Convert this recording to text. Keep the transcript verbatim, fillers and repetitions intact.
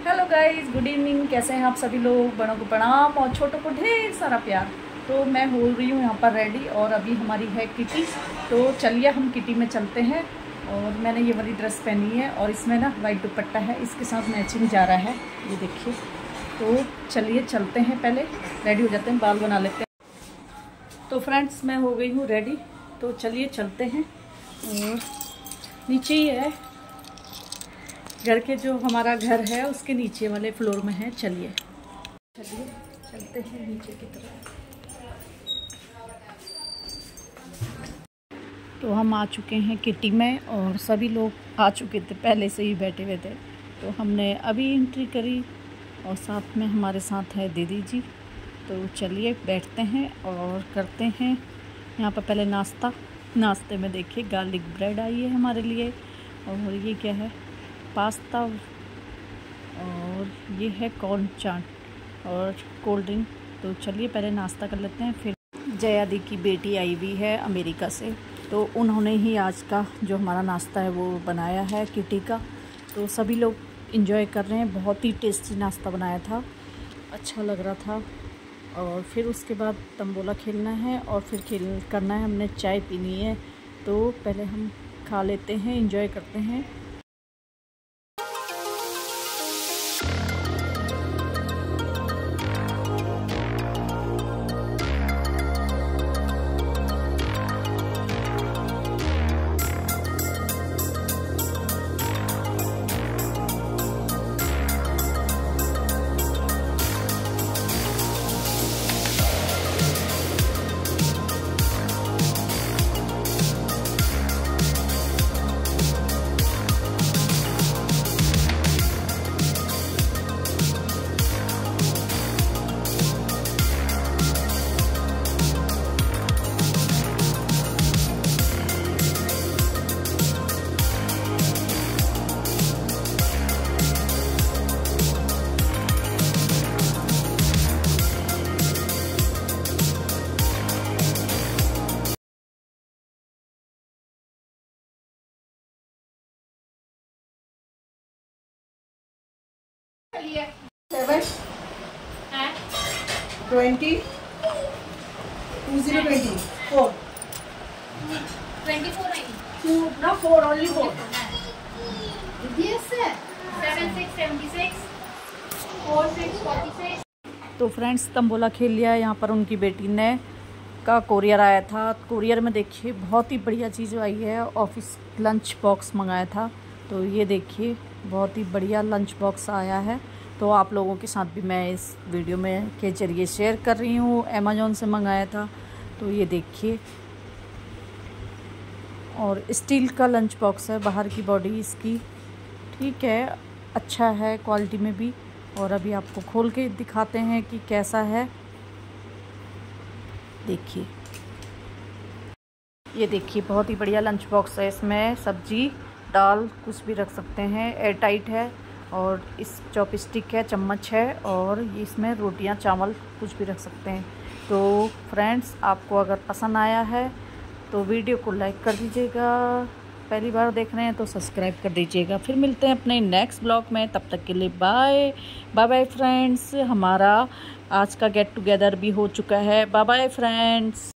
Hello guys, good evening. कैसे हैं आप सभी लोग? बड़ों को प्रणाम और छोटों को ढेर सारा प्यार। तो मैं हो रही हूँ यहाँ पर रेडी और अभी हमारी है किटी। तो चलिए हम किटी में चलते हैं। और मैंने ये वाली ड्रेस पहनी है और इसमें ना वाइट दुपट्टा है, इसके साथ मैचिंग जा रहा है, ये देखिए। तो चलिए चलते हैं, पहले रेडी हो जाते हैं, बाल बना लेते हैं। तो फ्रेंड्स मैं हो गई हूँ रेडी, तो चलिए चलते हैं। और नीचे ही है घर के, जो हमारा घर है उसके नीचे वाले फ्लोर में है। चलिए चलिए चलते हैं नीचे की तरफ। तो हम आ चुके हैं किटी में और सभी लोग आ चुके थे, पहले से ही बैठे हुए थे। तो हमने अभी एंट्री करी और साथ में हमारे साथ है दीदी जी। तो चलिए बैठते हैं और करते हैं यहाँ पर पहले नाश्ता। नाश्ते में देखिए गार्लिक ब्रेड आई है हमारे लिए, और ये क्या है, पास्ता, और ये है कॉर्न चाट और कोल्ड ड्रिंक। तो चलिए पहले नाश्ता कर लेते हैं। फिर जया दी की बेटी आई हुई है अमेरिका से, तो उन्होंने ही आज का जो हमारा नाश्ता है वो बनाया है किटी का। तो सभी लोग एंजॉय कर रहे हैं, बहुत ही टेस्टी नाश्ता बनाया था, अच्छा लग रहा था। और फिर उसके बाद तंबोला खेलना है और फिर खेल करना है, हमने चाय पीनी है। तो पहले हम खा लेते हैं, एंजॉय करते हैं। Seven twenty two zero twenty four twenty four नहीं, टू ना four only four seven six seventy six four six forty six. तो फ्रेंड्स तंबोला खेल लिया है। यहाँ पर उनकी बेटी ने का कोरियर आया था। कोरियर में देखिए बहुत ही बढ़िया चीज़ आई है, ऑफिस लंच बॉक्स मंगाया था। तो ये देखिए बहुत ही बढ़िया लंच बॉक्स आया है। तो आप लोगों के साथ भी मैं इस वीडियो में के ज़रिए शेयर कर रही हूँ। अमेज़ॉन से मंगाया था, तो ये देखिए। और स्टील का लंच बॉक्स है, बाहर की बॉडी इसकी ठीक है, अच्छा है क्वालिटी में भी। और अभी आपको खोल के दिखाते हैं कि कैसा है, देखिए। ये देखिए बहुत ही बढ़िया लंच बॉक्स है, इसमें सब्जी दाल कुछ भी रख सकते हैं, एयर टाइट है। और इस चॉपस्टिक है, चम्मच है, और ये इसमें रोटियां चावल कुछ भी रख सकते हैं। तो फ्रेंड्स आपको अगर पसंद आया है तो वीडियो को लाइक कर दीजिएगा, पहली बार देख रहे हैं तो सब्सक्राइब कर दीजिएगा। फिर मिलते हैं अपने नेक्स्ट ब्लॉग में, तब तक के लिए बाय बाय बाय फ्रेंड्स। हमारा आज का गेट टुगेदर भी हो चुका है। Bye bye friends.